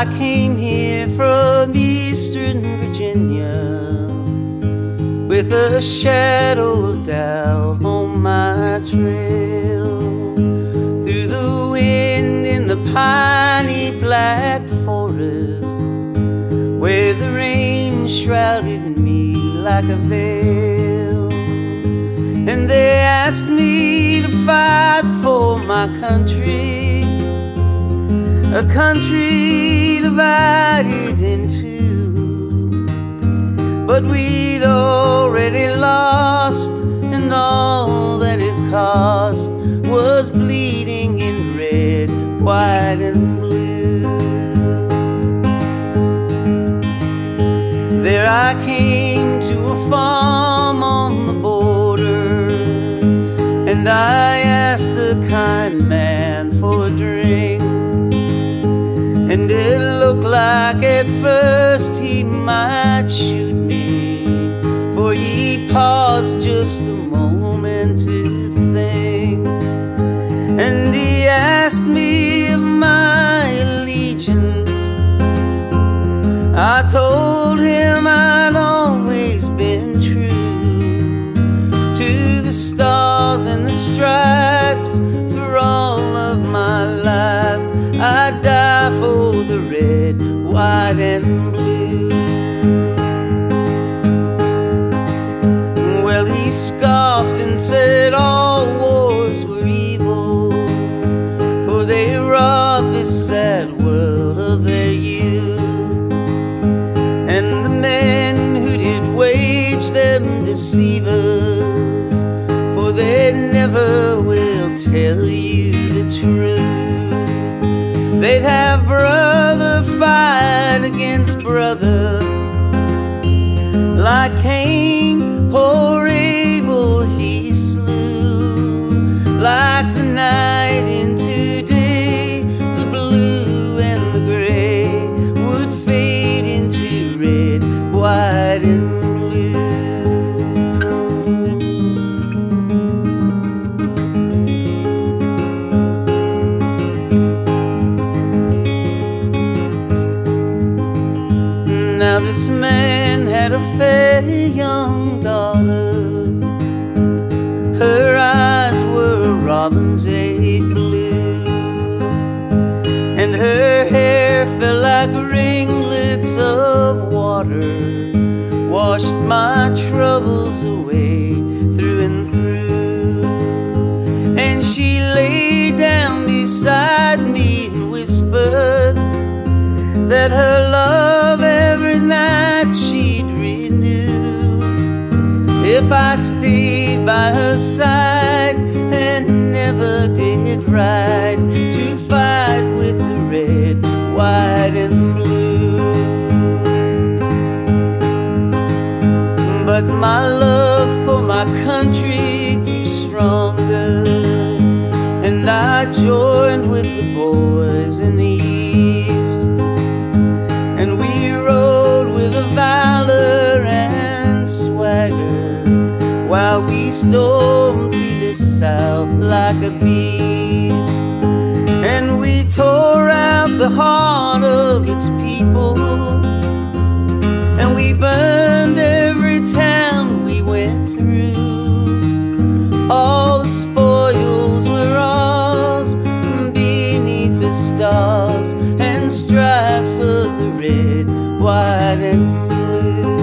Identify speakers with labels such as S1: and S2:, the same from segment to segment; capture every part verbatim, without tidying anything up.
S1: I came here from Eastern Virginia with a shadow of doubt on my trail. Through the wind in the piney black forest, where the rain shrouded me like a veil. And they asked me to fight for my country, a country divided in two. But we'd already lost, and all that it cost was bleeding in red, white, and blue. There I came to a farm on the border, and I asked the kind man for a drink. And it looked like at first he might shoot me, for he paused just a moment to think. And he asked me of my allegiance. I told him I'd always been true to the stars and the stripes. For all of my life I'd die for the red, white, and blue. Well, he scoffed and said all wars were evil, for they robbed this sad world of their youth. And the men who did wage them deceive us, for they never will tell you the truth. They'd have brother fight against brother, like Cain, poor Abel he slew. Like the night into day, the blue and the gray would fade into red, white, and Now this man had a fair young daughter. Her eyes were a robin's egg blue, and her hair fell like ringlets of water, washed my troubles away through and through. And she lay down beside me and whispered that her love every night she'd renew, if I stayed by her side and never did right to fight with the red, white, and blue. But my love for my country grew stronger, and I joined with the boys in the east, and we rode with a valor and swagger, while we stormed through the South like a beast. And we tore out the heart of its people, and we burned every town we went through. All the spoils were ours beneath the stars and stripes of the red, white, and blue.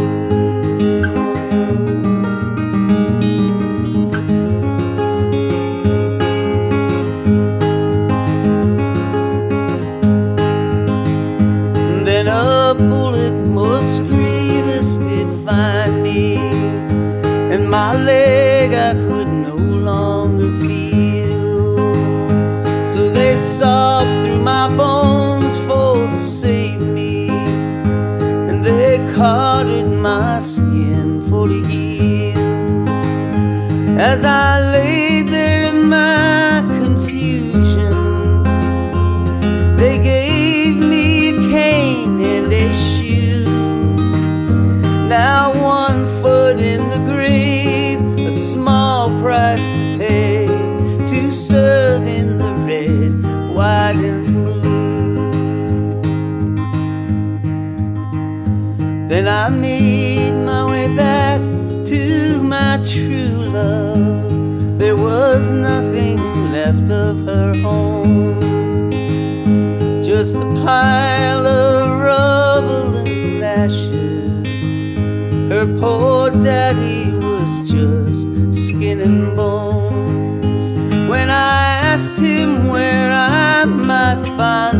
S1: Then a bullet most grievous did find me, and my leg I could no longer feel. So they sobbed through my bones for to save me, and they carded my skin for to heal. As I lay there in my confusion, they gave me a cane and a shoe. Now one foot in the grave, a small price to pay to serve in the red, white, and blue. Then I made my way back to my true love. There was nothing left of her home, just a pile of rubble and ashes. Her poor daddy was just skin and bones. When I asked him where I might find